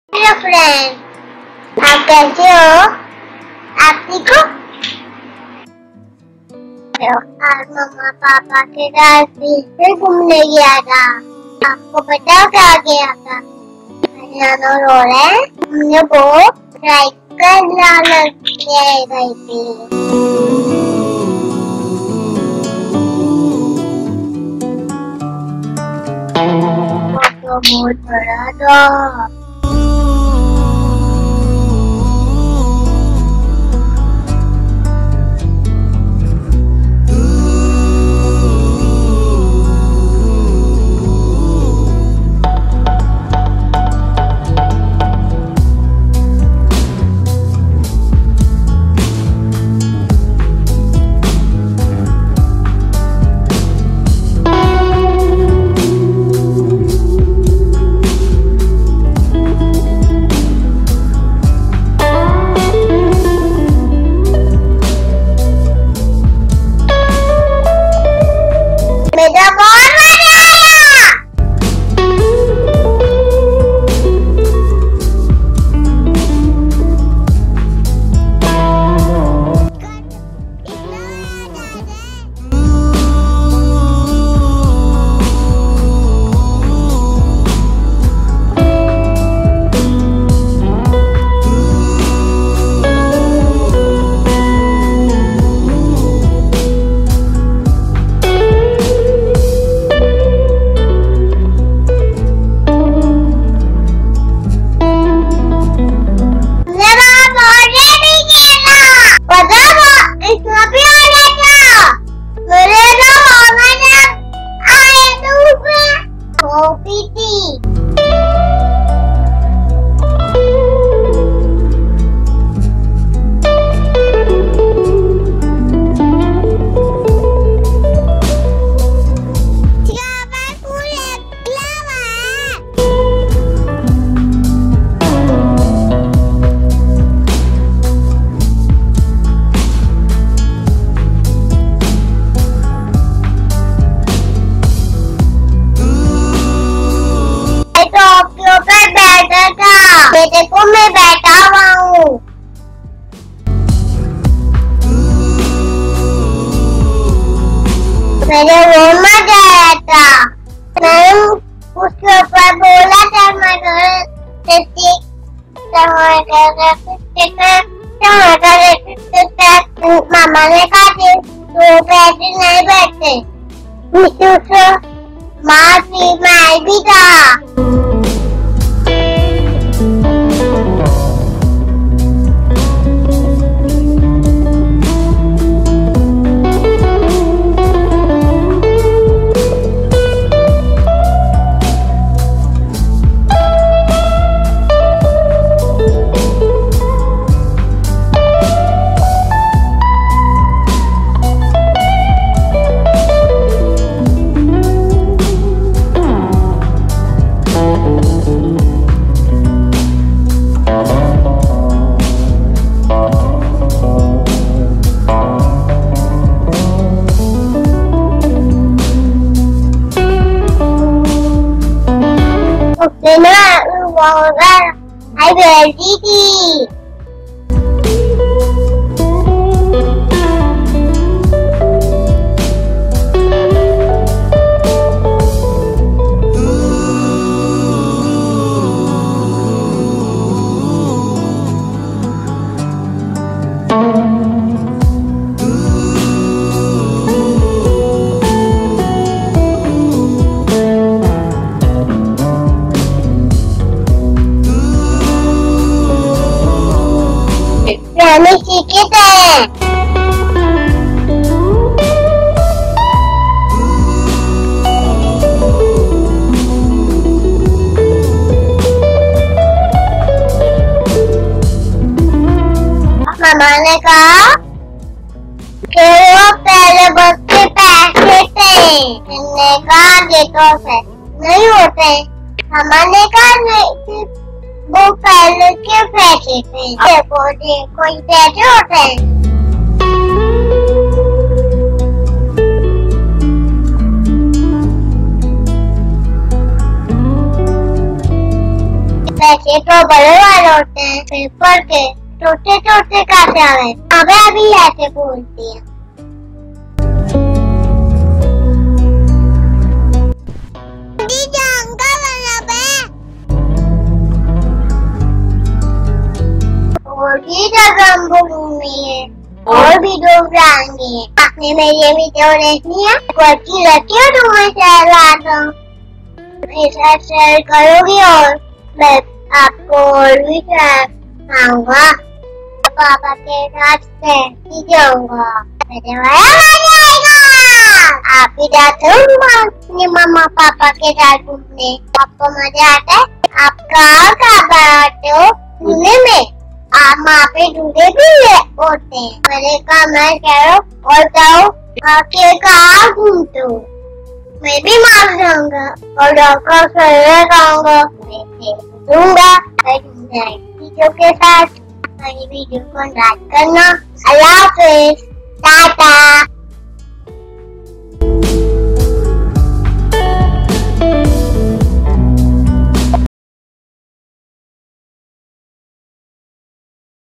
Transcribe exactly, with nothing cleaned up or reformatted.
Hello friend, आप कैसे हो? आप ठीक हो? आज मम्मा पापा के साथ बीच पे घूमने गया था। आपको पता क्या गया था? नानो रो रहे हमने वो साइकिल लाने गई थी। तो बहुत बड़ा था। मेरा बहुत मजा आया। बेटे को मैं बैठा हुआ हूँ। मेरे रोड में गया था। मैं उसके ऊपर बोला था मैं मामा ने कहा तो पैसे नहीं बैठते। माँ थी मैं भी था। आई बैठी थी। हमें सीखे थे। मामा ने कहा कि वो पहले बस के पैसे थे। मैंने कहा ये तो नहीं होते। मामा ने कहा नहीं, वो पहले के पैसे थे। देखो देखो पैसे होते हैं। पैसे तो बड़े वाले होते हैं, पेपर के छोटे छोटे कैसे आ गए? अब अभी ऐसे बोलती है। और भी जगह हमको घूमनी है और भी लोग आएंगे। आपने मेरी ये वीडियो देखनी है तो अच्छी लगती है तो मैं शेयर आता हूँ, शेयर करोगी और मैं आपको और भी शेयर आऊंगा। पापा के साथ सेल्फी जाऊंगा, आप भी जाते हो अपने मम्मा पापा के साथ घूमने? आपको मजा आता है? आप कहाँ कहाँ बनाते हो घूमने में? आप वहाँ पे दूल्हे भी होते हैं। मैंने कहा मैं कह और जाओ आके कहाँ घूमते हो? मैं भी मार जाऊंगा और डॉक्टर से जाऊंगा, मैं दूंगा वीडियो के साथ। मेरी वीडियो को लाइक करना। अल्लाह हाफिज, टाटा।